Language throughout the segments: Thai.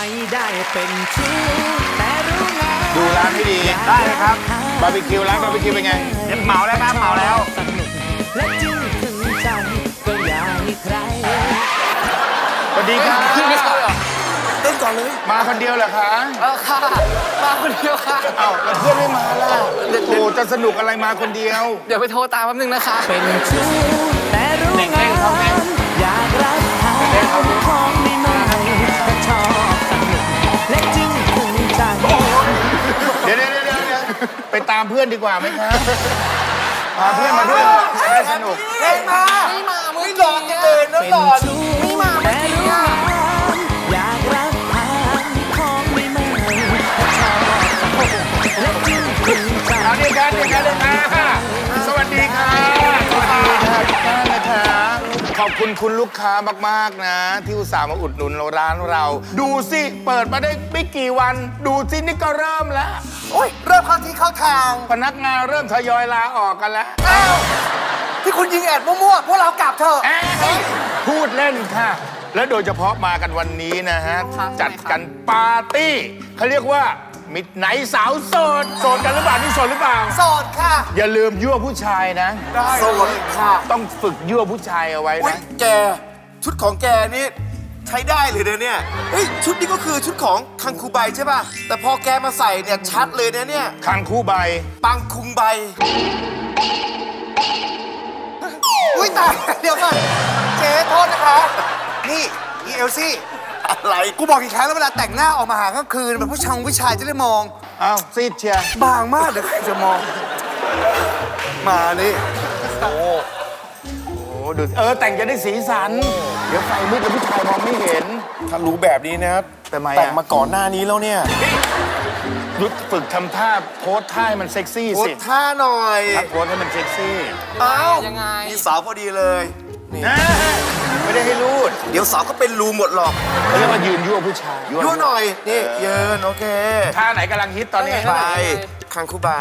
ไม่ได้เป็นชู้แต่รู้งานดูร้านให้ดีได้เลยครับบาร์บีคิวร้านบาร์บีคิวเป็นไงเหมาแล้วครับเหมาแล้วและจึงถึงใจก็อยากให้ใครสวัสดีครับไม่เข้าหรอเต้นก่อนเลยมาคนเดียวเหรอคะค่ะมาคนเดียวค่ะเอ้าแล้วเพื่อนไม่มาล่ะโอ้จะสนุกอะไรมาคนเดียวเดี๋ยวไปโทรตามแป๊บนึงนะคะเป็นชู้แต่รู้งานอยากรักหาของไม่ไม่แต่ชอบสนุกและจึงถึงใจเดี๋ยวไปตามเพื่อนดีกว่าไหมครับพาเพื่อนมาด้วยได้สนุกไม่มาไม่หลอกเกินแล้วหลอกไม่มาไม่จริงอ่ะอยากรักหาของไม่ไม่แต่ชอบสนุกและจึงถึงใจเอาเดี๋ยวกันสวัสดีค่ะสวัสดีค่ะนะคะขอบคุณคุณลูกค้ามากๆนะที่อุตส่าห์มาอุดหนุนร้านเราดูสิเปิดมาได้ไม่กี่วันดูสินี่ก็เริ่มแล้วโอ้ยเริ่มเข้าที่เข้าทางพนักงานเริ่มทยอยลาออกกันแล้วอ้าวที่คุณยิงแอดมั่วๆพวกเรากลับเถอะพูดเล่นค่ะและโดยเฉพาะมากันวันนี้นะฮะจัดกันปาร์ตี้เขาเรียกว่ามิดไนท์สาวโสดกันหรือเปล่านี่โสดหรือเปล่าโสดค่ะอย่าลืมยั่วผู้ชายนะโสดค่ะต้องฝึกยั่วผู้ชายเอาไว้นะแกชุดของแกนี่ใช้ได้เลยเนี่ยเฮ้ยชุดนี้ก็คือชุดของคังคูใบใช่ป่ะแต่พอแกมาใส่เนี่ยชัดเลยนะเนี่ยคังคูใบปังคุงใบอุ้ยตายเดี๋ยวก่อนเจ๊โทษนะคะนี่เอลซี่อะไรกูบอกกี่ครั้งแล้วเวลาแต่งหน้าออกมาหากลางคืนแบบผู้ชายจะได้มองอ้าวซีดเชียบางมากเดี๋ยวใครจะมองมานี่โอ้ดูแต่งจะได้สีสันเดี๋ยวไฟมืดแล้วผู้ชายมองไม่เห็นถ้ารู้แบบนี้นะแต่งมาก่อนหน้านี้แล้วเนี่ยยุดฝึกทำท่าโพสท่าให้มันเซ็กซี่สิโพสท่าหน่อยโพสให้มันเซ็กซี่อ้าวยังไงมีสาวพอดีเลยไม่ได้ให้รูดเดี๋ยวสาวก็เป็นรูหมดหรอกเขาเรียกว่ายืนยั่วผู้ชายยั่วหน่อยนี่ยืนโอเคท่าไหนกำลังฮิตตอนนี้ไปคังคูใบ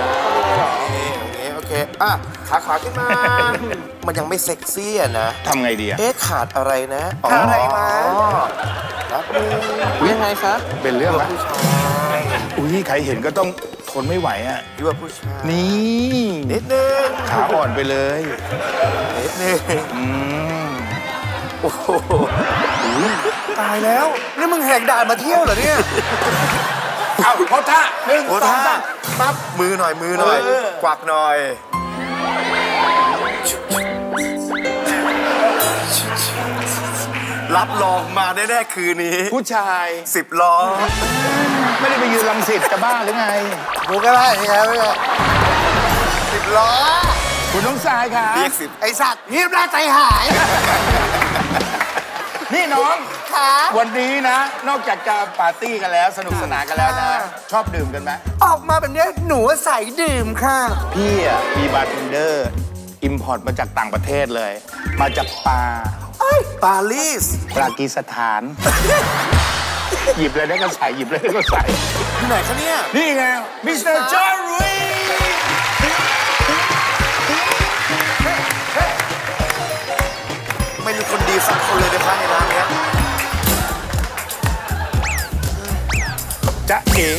โอเคขาขวาขึ้นมามันยังไม่เซ็กซี่นะทำไงดีขาดอะไรนะขาดอะไรมาครับยังไงครับเป็นเรื่องละอุ้ยใครเห็นก็ต้องทนไม่ไหวยั่วผู้ชายนี่นิดนึงขาอ่อนไปเลยนิดนึงโอ้โหตายแล้วนี่มึงแหกด่านมาเที่ยวเหรอเนี่ยเอาโพสท่า1 2 3 ปั๊บมือหน่อยกวักหน่อยรับรองมาแน่ๆคืนนี้ผู้ชาย 10 ล้อไม่ได้ไปยืนรังสิตจะบ้าหรือไงกูก็ได้ไง10 ล้อคุณน้องทรายค่ะเรียก10ไอ้สัตว์เงียบน่าใจหายนี่น้องวันนี้นะนอกจากจะปาร์ตี้กันแล้วสนุกสนานกันแล้วนะชอบดื่มกันไหมออกมาแบบนี้หนูใส่ดื่มค่ะพี่มีบาร์เทนเดอร์อิมพอร์ตมาจากต่างประเทศเลยมาจากปารีสปากีสถานหยิบเลยได้ก็ใส่หยิบเลยได้ก็ใส่ที่ไหนคะเนี่ยนี่ไงมิสเตอร์จอร์รีไม่มีคนดีสักคนเลยนะคะในร้านนี้จ๊ะเอ๋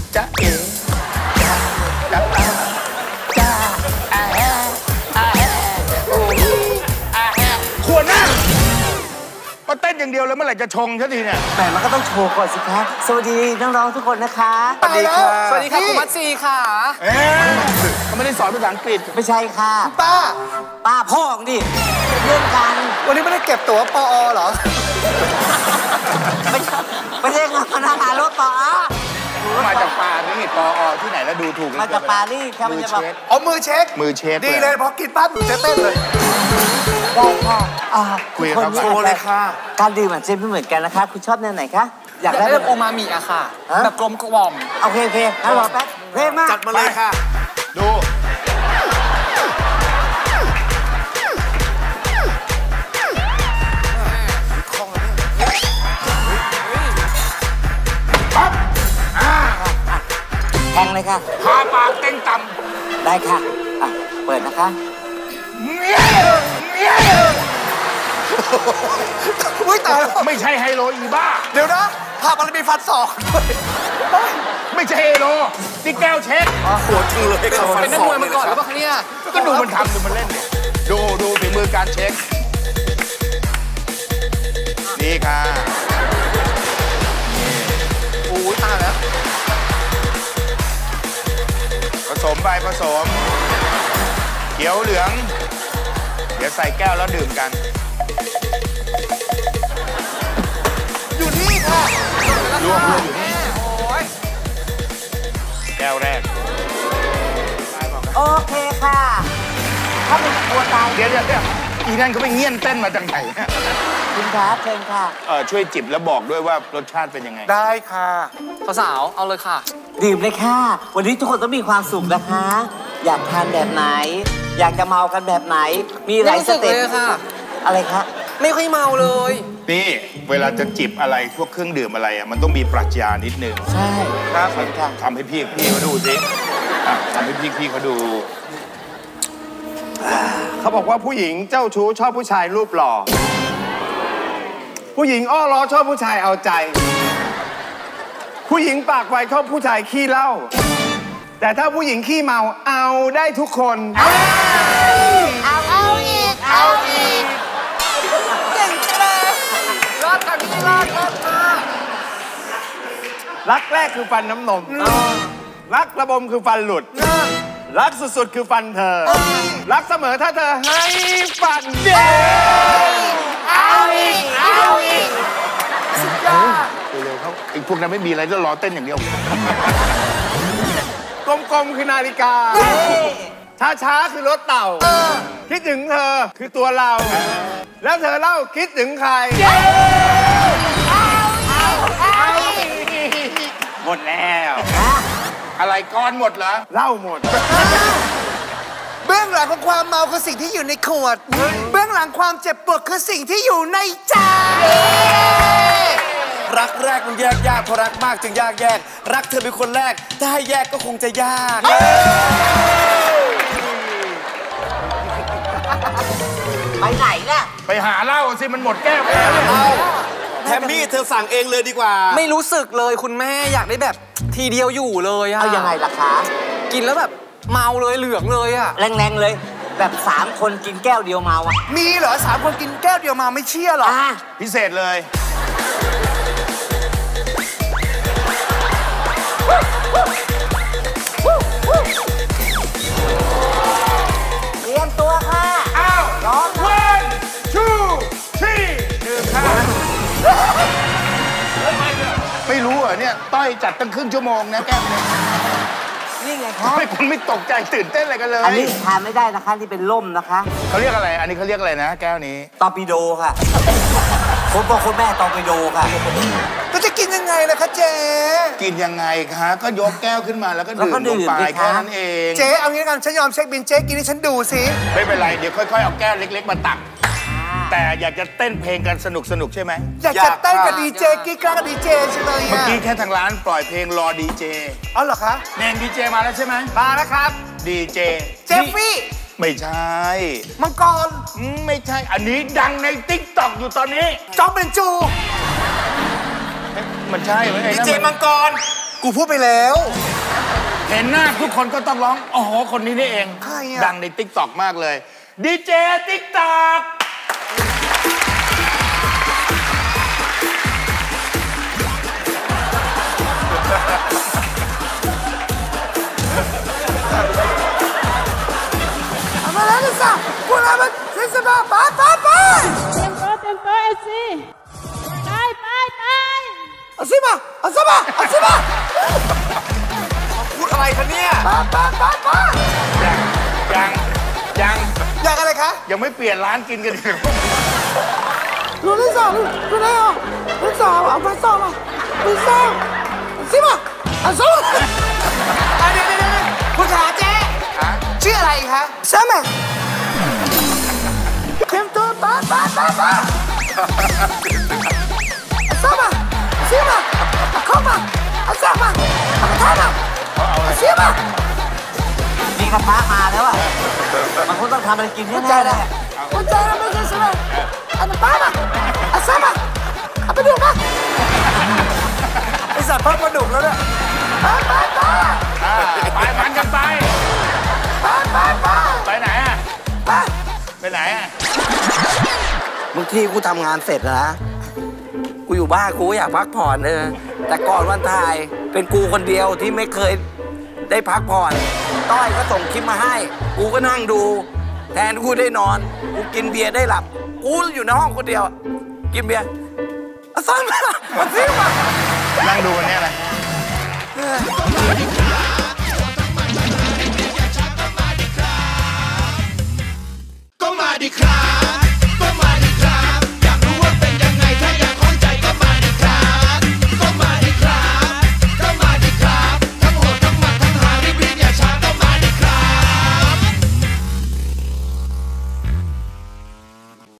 ขวดนั่งก็เต้นอย่างเดียวแล้วเมื่อไหร่จะชงสักทีเนี่ยแต่มันก็ต้องโชว์ก่อนสิคะสวัสดีน้องๆทุกคนนะคะสวัสดีค่ะคุณมัตซีค่ะเขาไม่ได้สอนภาษาอังกฤษไม่ใช่ค่ะป้าพ่อของดิเรื่องกันวันนี้ไม่ได้เก็บตั๋วปอเหรอไม่ใช่พนักงานรถปอมาจากปารีสปอที่ไหนแล้วดูถูกมาจากปารีสครับมันจะแบบมือเช็คดีเลยพอกินปั๊บจะเต้นเลยได้ค่ะคุยกับเขาโชว์เลยค่ะการดื่มอาจจะไม่เหมือนกันนะคะคุณชอบแนวไหนคะอยากได้แบบโอมามิอะค่ะแบบกลมกล่อมโอเคงั้นรอแป๊บเร่มากจัดมาเลยค่ะดูแทงเลยค่ะพาปากเต้นต่ำได้ค่ะเปิดนะคะอุ้ยตายแล้วไม่ใช่ไฮโลอีบ้าเดี๋ยวนะผับอะไรมีฟันศอกด้วยไม่ใช่เอโรนี่แก้วเช็คโหดจริงเลยครับเป็นนักมวยมาก่อนหรือเปล่าคะเนี่ยก็ดูมันทำดูมันเล่นเนี่ยดูฝีมือการเช็คนี่ค่ะโอ้ยตายแล้วผสมไปผสมเขียวเหลืองเดี๋ยวใส่แก้วแล้วดื่มกันอยู่นี่ค่ะรวมอยู่นี่แก้วแรกโอเคค่ะ ถ้าเป็นกลัวตายเดี๋ยวอีนั่นเขาไปเงี่ยนเต้นมาจากไหนคุณครับเชิญค่ะช่วยจิบแล้วบอกด้วยว่ารสชาติเป็นยังไงได้ค่ะสาวๆเอาเลยค่ะดื่มเลยค่ะ วันนี้ทุกคนต้องมีความสุขนะคะ อยากทานแบบไหน อยากจะเมากันแบบไหน มีหลายสเต็ปไม่รู้สึกเลยค่ะอะไรคะไม่ค่อยเมาเลยนี่เวลาจะจิบอะไรพวกเครื่องดื่มอะไรมันต้องมีปรัชญานิดนึงใช่ครับเชิญค่ะทำให้พี่เขาดูสิทำให้พี่เขาดูเขาบอกว่าผู้หญิงเจ้าชู้ชอบผู้ชายรูปหล่อ ผู้หญิงอ้อล้อชอบผู้ชายเอาใจ ผู้หญิงปากไวชอบผู้ชายขี้เหล้า แต่ถ้าผู้หญิงขี้เมาเอาได้ทุกคนเอาอีกเก่งจังเลยรอดค่ะพี่รอดค่ะรักแรกคือฟันน้ำนม รักระบมคือฟันหลุด รักสุดๆคือฟันเธอ รักเสมอถ้าเธอให้ฟันเด็เอาอีกเร็วๆเขาไอ้พวกนั้นไม่มีอะไรแล้วรอเต้นอย่างเดียวกลมๆคือนาฬิกา ช้าๆคือรถเต่า คิดถึงเธอคือตัวเรา แล้วเธอเล่าคิดถึงใคร หมดแล้วอะไรก้อนหมดเหรอเล่าหมดเบื้องหลังของความเมาคือสิ่งที่อยู่ในขวด เบื้องหลังความเจ็บปวดคือสิ่งที่อยู่ในใจรักแรกมันแยกยากเพราะรักมากจึงยากแยก รักเธอเป็นคนแรก ถ้าให้แยกก็คงจะยากไปไหนล่ะไปหาเหล้าสิมันหมดแก้วไปแล้วแทมมี่เธอสั่งเองเลยดีกว่าไม่รู้สึกเลยคุณแม่อยากได้แบบทีเดียวอยู่เลยอะเอายังไงล่ะคะกินแล้วแบบเมาเลยเหลืองเลยอะแรงๆเลย แบบ3 คนกินแก้วเดียวเมาอ่ะมีเหรอ3 คนกินแก้วเดียวมาไม่เชื่อหรอพิเศษเลยเตรียมตัวค่ะอ้าวร้องนะ one two three ดื่มค่ะไม่รู้เหรอเนี่ย ต้อยจัดตั้งครึ่งชั่วโมงนะแก้วเนี่ยนี่ไงทำคะไมคุณไม่ตกใจตื่นเต้นอะไรกันเลยอันนี้ทานไม่ได้นะคะที่เป็นล่มนะคะเขาเรียกอะไร อันนี้เขาเรียกอะไรนะ แก้วนี้ตอร์ปิโดค่ะผมบอกคุณแม่ตอร์ปิโดค่ะก็จะกินยังไงล่ะคะเจ๊กินยังไงคะก็ยกแก้วขึ้นมาแล้วก็ดื่มลงไปแค่นั้นเองเจ๊เอางี้กันฉันยอมเช็คบินเจ๊กินให้ฉันดูสิไม่เป็นไร เดี๋ยวค่อยๆ เอาแก้วเล็กๆ มาตัก แต่อยากจะเต้นเพลงกันสนุกๆ ใช่ไหมอยากจะเต้นกับดีเจกิ๊กกล้ากับดีเจใช่ไหมเมื่อกี้แค่ทางร้านปล่อยเพลงรอดีเจเอาเหรอคะเน่งดีเจมาแล้วใช่ไหมมาแล้วครับดีเจเจฟฟี่ไม่ใช่มังกรไม่ใช่ อันนี้ดังในติ๊กต็อกอยู่ตอนนี้จอมเป็นจูมันใช่ไหมไอ้ดีนั่นเจมัมัน งกรกูพูดไปแล้วเห็นหน้าทุกคนก็ต้องร้องอ๋อคนนี้นี่เองใครอะดังในติ๊กต็อกมากเลยดีเจติ๊กต็อกมาแล้วนะจ๊ะกูแล้วมันเซ็นสบาไป Tempo, esse. Vai. เอาสิมาเอาสิมาเอาสิมาพูดอะไรคะเนี่ยไปยังอยากอะไรคะยังไม่เปลี่ยนร้านกินกันเลยลูกที่สองลูกได้เหรอลูกสองเอามาสองลูกสองสิมาเอาสิมาเดี๋ยวคุณขาเจ๊ชื่ออะไรคะแซมอ่ะเตรียมตัวไปสามสิมาเข้ามาสามเข้ามาสิมามีกระทะมาแล้วอ่ะ มันคงต้องทำอะไรกินแน่ๆเลยคุณใจเราไม่ใช่ใช่ไหมอันนั้นป้ามาสามมาเอาไปดูมาทอดปลาดุกแล้วเนี่ยไปมันกันไปไปไหนอ่ะไปไหนอ่ะบางทีกูทำงานเสร็จแล้วนะกูอยู่บ้านกูอยากพักผ่อนแต่ก่อนวันถ่ายเป็นกูคนเดียวที่ไม่เคยได้พักผ่อนต้อยก็ส่งคลิปมาให้กูก็นั่งดูแทนกูได้นอนกูกินเบียร์ได้หลับกูอยู่ในห้องคนเดียวกินเบียร์ซ้อนมาซิมานั่งดูวันนี้อะไร